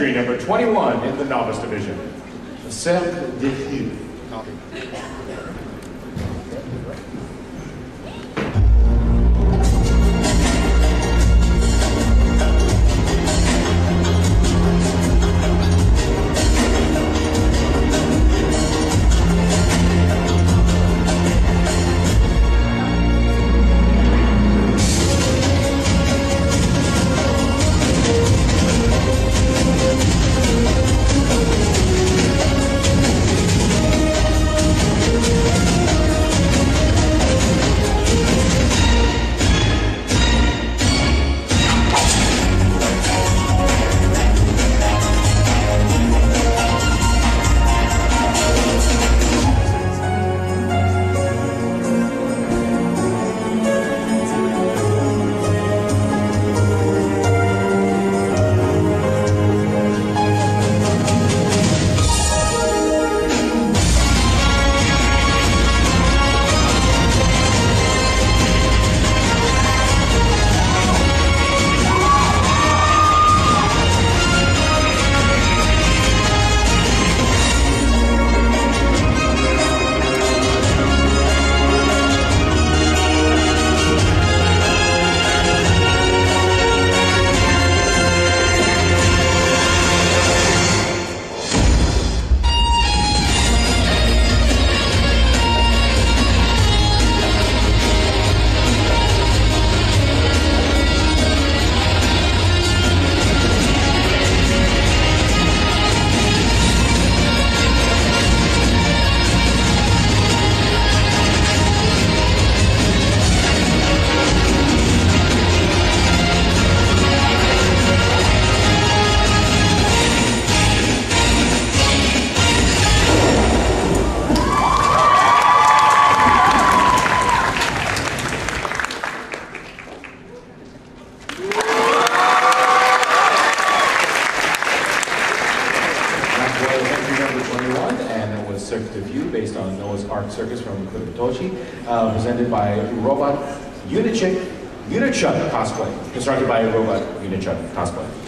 entry number 21 in the novice division. Cercle des Rives. Cirque du View, based on Noah's Ark Circus from Kuritoshi, presented by Robot Unichuk Cosplay, constructed by Robot Unichuk Cosplay.